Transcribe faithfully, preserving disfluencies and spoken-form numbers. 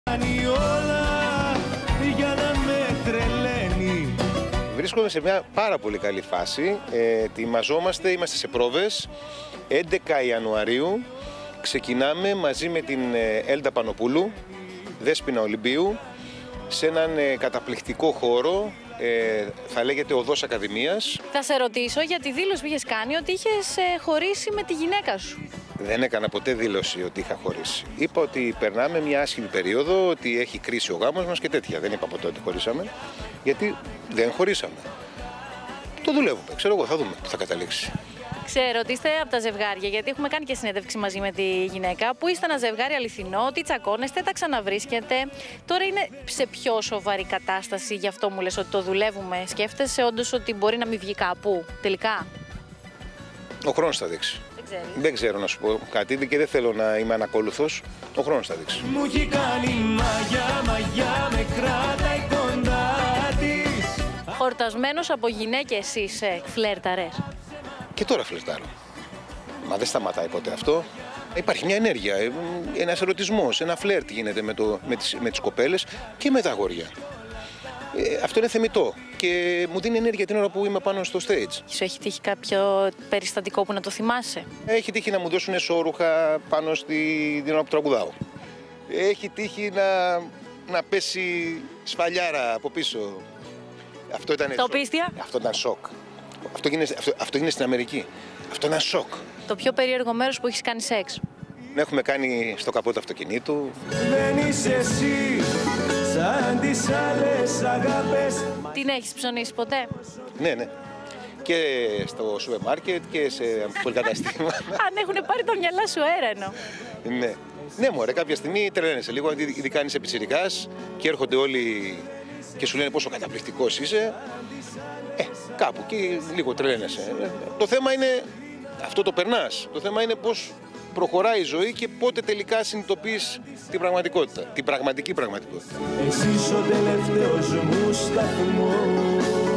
Βρίσκομαι σε μια πάρα πολύ καλή φάση. Ε, ετοιμαζόμαστε, είμαστε σε πρόβες. έντεκα Ιανουαρίου ξεκινάμε μαζί με την Έλντα Πανοπούλου, Δέσποινα Ολυμπίου, σε έναν ε, καταπληκτικό χώρο, ε, θα λέγεται Οδός Ακαδημίας. Θα σε ρωτήσω για τη δήλωση που είχες κάνει ότι είχες ε, χωρίσει με τη γυναίκα σου. Δεν έκανα ποτέ δήλωση ότι είχα χωρίσει. Είπα ότι περνάμε μια άσχημη περίοδο, ότι έχει κρίση ο γάμος μας και τέτοια. Δεν είπα ποτέ ότι χωρίσαμε, γιατί δεν χωρίσαμε. Το δουλεύουμε, ξέρω εγώ, θα δούμε που θα καταλήξει. Ξέρω ότι είστε από τα ζευγάρια, γιατί έχουμε κάνει και συνέντευξη μαζί με τη γυναίκα, που είστε ένα ζευγάρι αληθινό, ότι τσακώνεστε, τα ξαναβρίσκετε. Τώρα είναι σε πιο σοβαρή κατάσταση, γι' αυτό μου λες ότι το δουλεύουμε. Σκέφτεσαι όντως ότι μπορεί να μην βγει κάπου τελικά? Ο χρόνος θα δείξει. Δεν ξέρεις. Δεν ξέρω να σου πω κάτι και δεν θέλω να είμαι ανακόλουθος. Ο χρόνος θα δείξει. Μου έχει κάνει μαγιά, μαγιά, με κρατάει κοντά της. Χορτασμένος από γυναίκες είσαι, φλέρταρες? Και τώρα φλερτάρω. Μα δεν σταματάει ποτέ αυτό. Υπάρχει μια ενέργεια, ένας ερωτισμός, ένα φλερτ γίνεται με, το, με, τις, με τις κοπέλες και με τα αγόρια. Ε, αυτό είναι θεμιτό και μου δίνει ενέργεια την ώρα που είμαι πάνω στο stage. Σου έχει τύχει κάποιο περιστατικό που να το θυμάσαι? Έχει τύχει να μου δώσουν εσώρουχα πάνω στη την ώρα που τραγουδάω. Έχει τύχει να, να πέσει σφαλιάρα από πίσω. Αυτό ήταν Το πίστια? Αυτό ήταν σοκ. Αυτό γίνεται, αυτό, αυτό γίνεται στην Αμερική. Αυτό είναι ένα σοκ. Το πιο περίεργο μέρος που έχεις κάνει σεξ? Έχουμε κάνει στο καπό του αυτοκινήτου. Δεν είσαι εσύ, σαν τις άλλες αγάπες. Την έχεις ψωνίσει ποτέ? Ναι, ναι. Και στο σούπερ μάρκετ και σε πολυκαταστήματα. Αν έχουν πάρει τα μυαλά σου έρανο. Ναι. Ναι, μωρέ, κάποια στιγμή τρελαίνεσαι λίγο, ειδικά αν είσαι πιτσιρικάς και έρχονται όλοι και σου λένε πόσο καταπληκτικός είσαι. Ε, κάπου εκεί λίγο τρελαίνεσαι. Το θέμα είναι, αυτό το περνάς. Το θέμα είναι πώς προχωράει η ζωή και πότε τελικά συνειδητοποιείς την πραγματικότητα, την πραγματική πραγματικότητα. Εσύ ο τελευταίος μου σταθμός.